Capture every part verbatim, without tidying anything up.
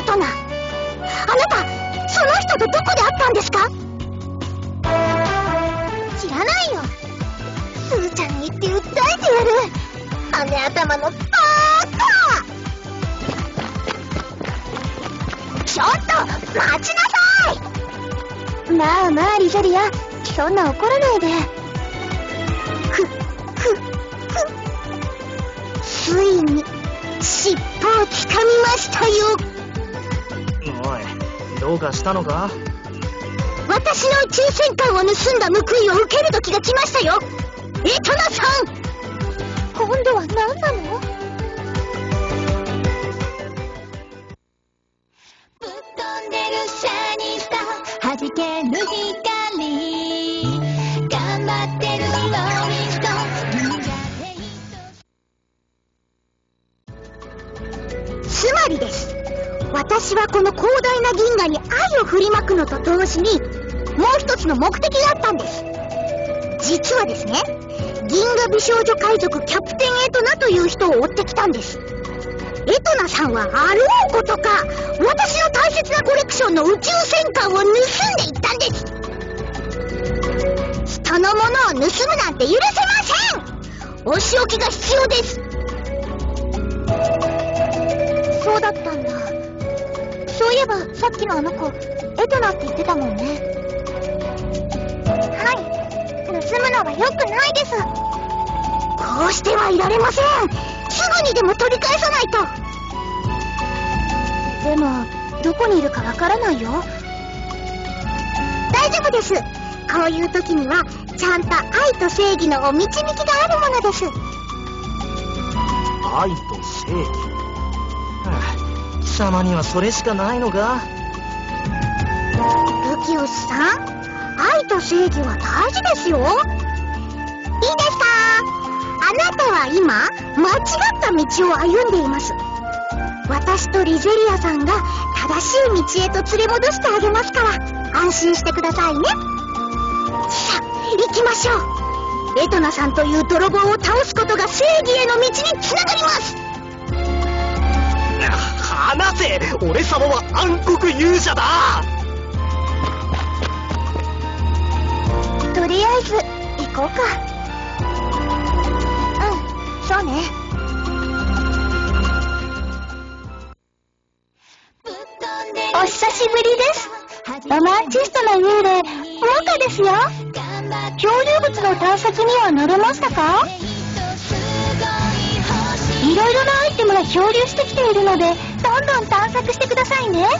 トナ、あなたその人とどこで会ったんですか？知らないよ。すーちゃんに言って訴えてやる。羽頭のバーカ。ちょっと待ちなさい。まあまあリゼリア、そんな怒らないで。ふ、ふ、ふ。ついに尻尾をつかみましたよ。 おい、どうかしたのか？ 私の宇宙戦艦を盗んだ報いを受ける時が来ましたよ、エトナさん。今度は何なの？ぶっ飛んでるシャニスタ、弾ける光、頑張ってるローリスト。つまりです、私はこの広大な銀河に愛を振りまくのと同時にもう一つの目的があったんです。実はですね、銀河美少女海賊キャプテンエトナという人を追ってきたんです。エトナさんはあろうことか私の大切なコレクションの宇宙戦艦を盗んでいったんです。人のものを盗むなんて許せません。お仕置きが必要です。そうだったんだ。そういえばさっきのあの子エトナって言ってたもんね。はい、盗むのは良くないです。こうしてはいられません。すぐにでも取り返さないと。でもどこにいるかわからないよ。大丈夫です。こういう時にはちゃんと愛と正義のお導きがあるものです。 愛と正義、はあ、貴様にはそれしかないのか？ ルキオスさん、愛と正義は大事ですよ。いいですか？あなたは今間違った道を歩んでいます。私とリゼリアさんが正しい道へと連れ戻してあげますから安心してくださいね。さあ行きましょう。エトナさんという泥棒を倒すことが正義への道につながります。 離せ！俺様は暗黒勇者だ。 とりあえず行こうか。うん、そうね。お久しぶりです。ロマンチストな幽霊モカですよ。漂流物の探索には慣れましたか？いろいろなアイテムが漂流してきているのでどんどん探索してくださいね。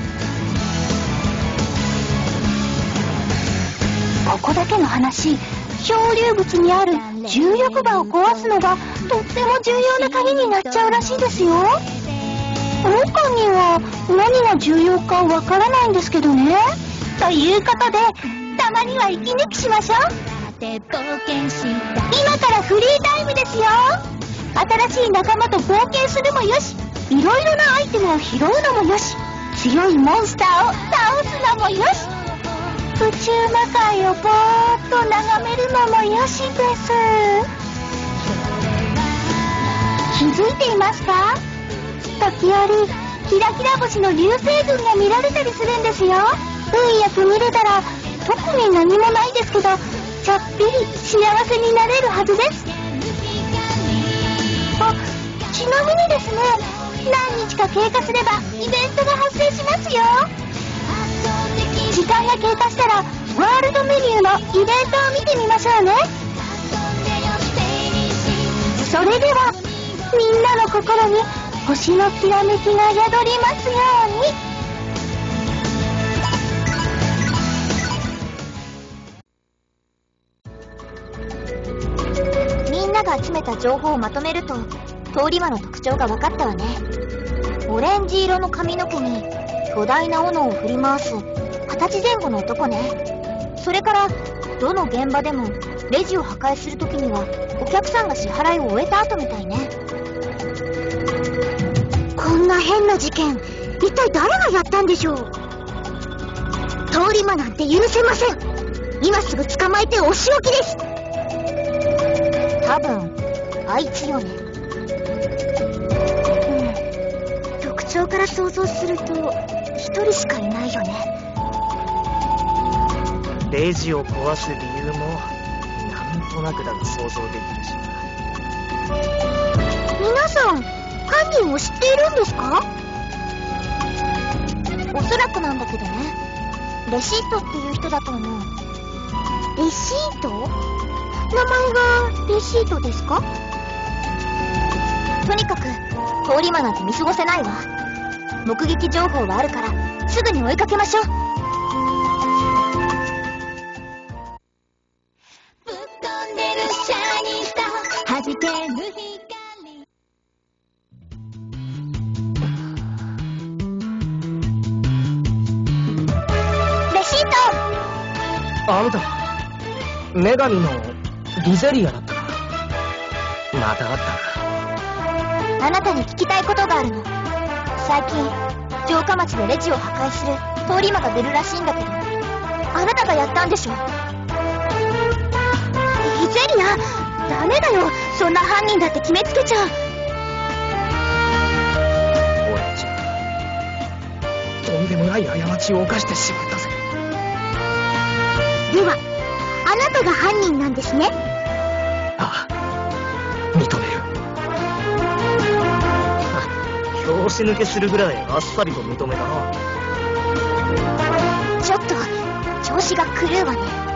ここだけの話、漂流物にある重力場を壊すのがとっても重要な鍵になっちゃうらしいですよ。モカには何が重要かわからないんですけどね。ということでたまには息抜きしましょう。今からフリータイムですよ。新しい仲間と冒険するもよし、いろいろなアイテムを拾うのもよし、強いモンスターを倒すのもよし、宇宙魔界をぼーっと眺めるのもよしです。気づいていますか？時折キラキラ星の流星群が見られたりするんですよ。運よく見れたら特に何もないですけどちょっぴり幸せになれるはずです。あ、ちなみにですね、何日か経過すればイベントが発生しますよ。時間が経過したらワールドメニューのイベントを見てみましょうね。それではみんなの心に星のきらめきが宿りますように。みんなが集めた情報をまとめると通り魔の特徴が分かったわね。オレンジ色の髪の毛に巨大な斧を振り回す二十歳前後の男ね。それからどの現場でもレジを破壊するときにはお客さんが支払いを終えた後みたいね。こんな変な事件、一体誰がやったんでしょう。通り魔なんて許せません。今すぐ捕まえてお仕置きです。多分あいつよね。うん、特徴長から想像すると一人しかいないよね。 レジを壊す理由もなんとなくだが想像できるしな。 皆さん、犯人を知っているんですか？おそらくなんだけどね。レシートっていう人だと思う。レシート？名前がレシートですか？とにかく通り魔なんて見過ごせないわ。目撃情報はあるからすぐに追いかけましょう。ぶっ飛んでるシャイニースター、弾ける光。レシート！ あんた女神のリゼリアだったか。またあったか。 あなたに聞きたいことがあるの。最近城下町でレジを破壊する通り魔が出るらしいんだけど、あなたがやったんでしょ？リゼリア、ダメだよ。そんな犯人だって決めつけちゃう。 俺じゃとんでもない過ちを犯してしまったぜ。 ではあなたが犯人なんですね。 ああ、認める。拍子抜けするぐらいあっさりと認めたな。 ちょっと調子が狂うわね。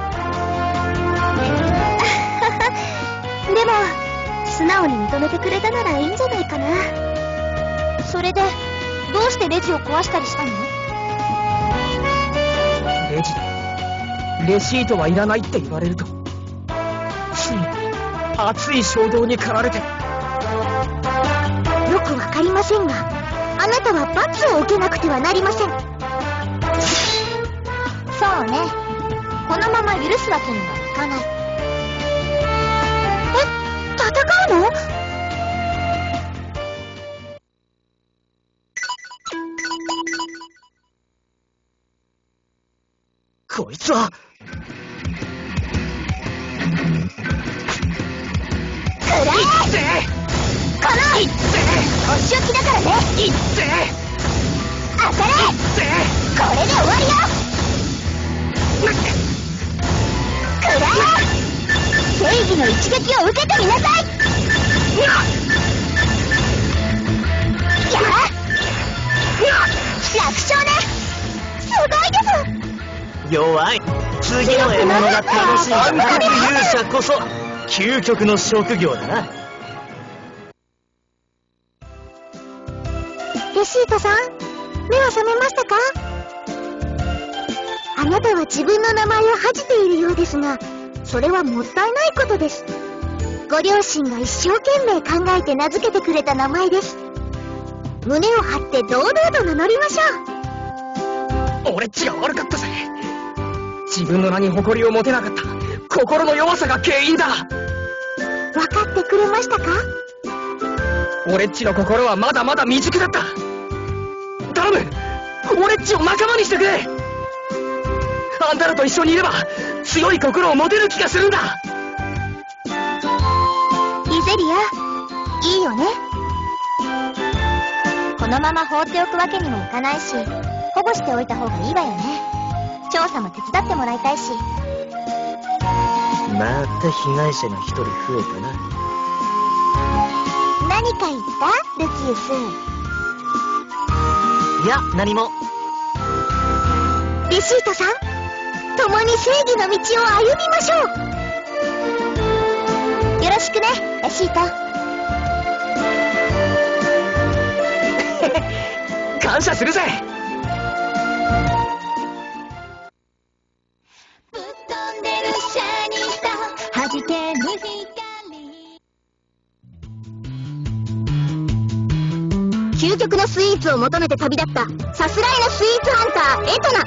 でも素直に認めてくれたならいいんじゃないかな。それでどうしてレジを壊したりしたの？ レジでレシートはいらないって言われるとつい熱い衝動に駆られて。 よくわかりませんが、あなたは罰を受けなくてはなりません。そうね、このまま許すわけにはいかない。え、戦うの？ こいつはくらえ！このお仕置きだからね。 いっぜ当たれ！これで終わりよ。くらえ！正義の一撃を受けてみなさい。や楽勝ね。すごいです。 弱い。次の獲物が楽しい勇者こそ究極の職業だな。 レシートさん、目は覚めましたか？あなたは自分の名前を恥じているようですが、それはもったいないことです。ご両親が一生懸命考えて名付けてくれた名前です。胸を張って堂々と名乗りましょう。 俺っちが悪かったぜ。自分の名に誇りを持てなかった心の弱さが原因だ。 分かってくれましたか？ 俺っちの心はまだまだ未熟だった。頼む、俺っちを仲間にしてくれ。あんたらと一緒にいれば強い心を持てる気がするんだ。 リゼリア、いいよね。このまま放っておくわけにもいかないし、保護しておいた方がいいわよね。調査も手伝ってもらいたいし。 また被害者が一人増えたな。 何か言った？ルキウス。 いや、何も。 レシートさん、共に正義の道を歩みましょう。よろしくね、レシート。 感謝するぜ。 ぶっ飛んでるシャイニースター、弾ける光。究極のスイーツを求めて旅立ったさすらいのスイーツハンターエトナ。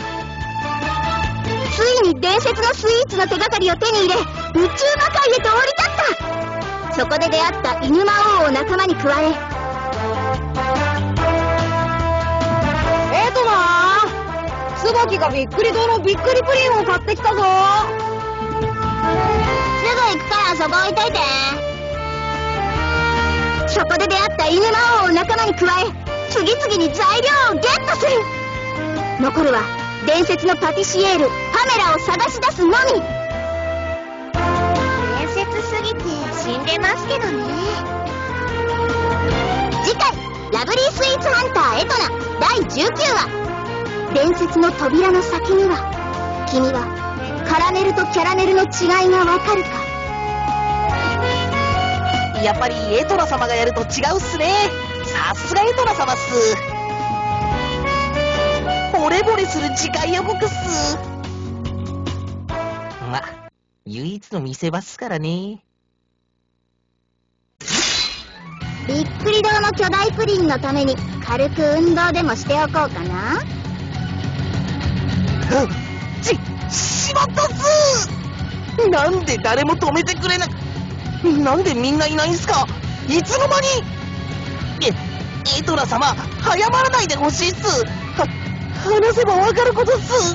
ついに伝説のスイーツの手がかりを手に入れ、宇宙魔界へと降り立った。そこで出会った犬魔王を仲間に加え、 エトナ、椿がびっくり堂のびっくりプリンを買ってきたぞ。 すぐ行くからそこ置いといて。そこで出会った犬魔王を仲間に加え、 次々に材料をゲットする。残るは伝説のパティシエールパメラを探し出すのみ。伝説すぎて死んでますけどね。次回ラブリースイーツハンターエトナだいじゅうきゅうわ。伝説の扉の先には君はカラメルとキャラメルの違いがわかるか。 やっぱりエトナ様がやると違うっすね。さすがエトナ様っす。惚れ惚れする次回予告っす。ま、唯一の見せ場っすからね。 びっくり堂の巨大プリンのために軽く運動でもしておこうかな。 ち、しまったっす。なんで誰も止めてくれな、なんでみんないないんすか。いつの間に。え、エトナ様、早まらないでほしいっす。は、話せばわかることっす。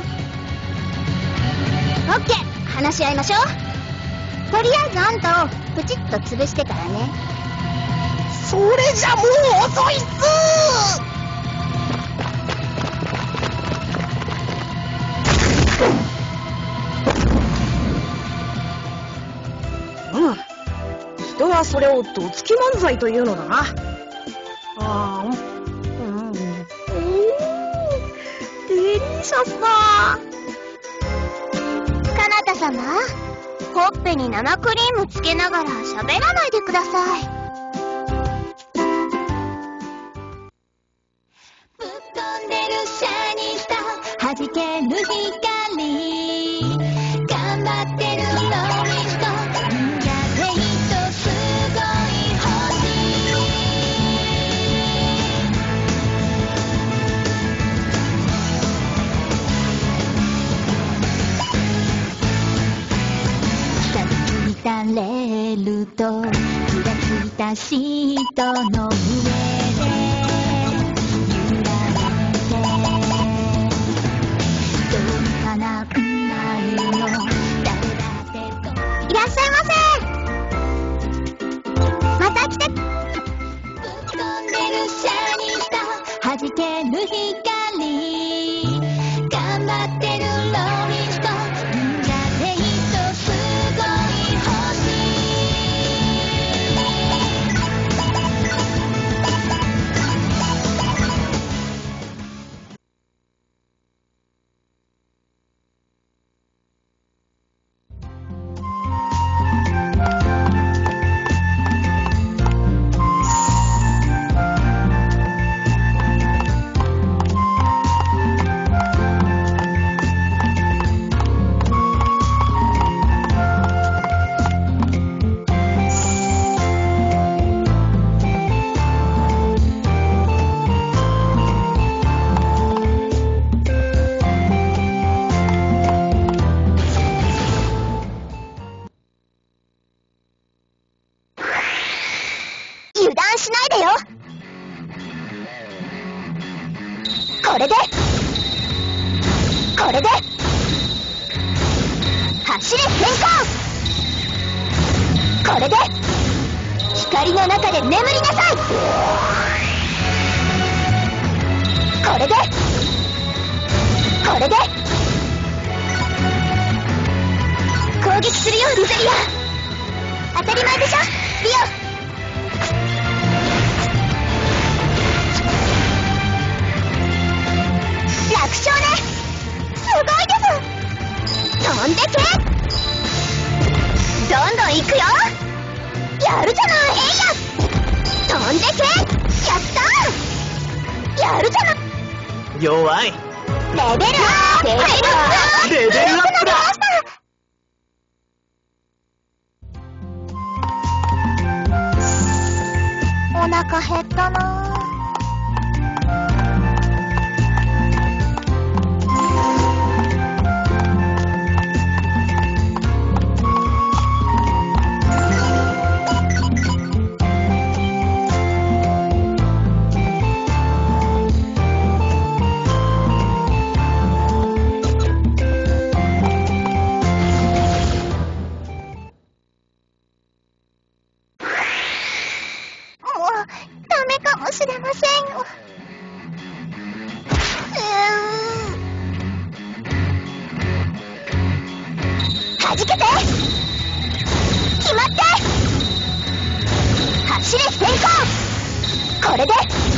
オッケー、話し合いましょう。とりあえずあんたをプチッと潰してからね。 それじゃもう遅いっす。 うん。人はそれをどつき漫才というのだな。あーん。うん。おー、デリシャスだ。 かなた様、ほっぺに生クリームつけながら喋らないでください。ぶっ飛んでるシャイニースター、弾ける光、頑張ってるローリスト、レールとキラついたシートの上で揺られてどうかなうまいの誰だってと。いらっしゃいませ。また来て。ぶっ飛んでるシャイニースター、弾ける光、頑張ってるローリスト、油断しないでよ。これでこれで走れ変更。これで光の中で眠りなさい。これでこれで攻撃するよリゼリア。当たり前でしょリオ。楽勝ね。すごいです。飛んでけ。どんどん行くよ。やるじゃない。えいや飛んでけ。やったー。やるじゃない。 弱い。 レベルアップ。レベルアップ。 レベルアップだ。 お腹減ったな。ダメかもし弾けて。決まって。走れ先行。これで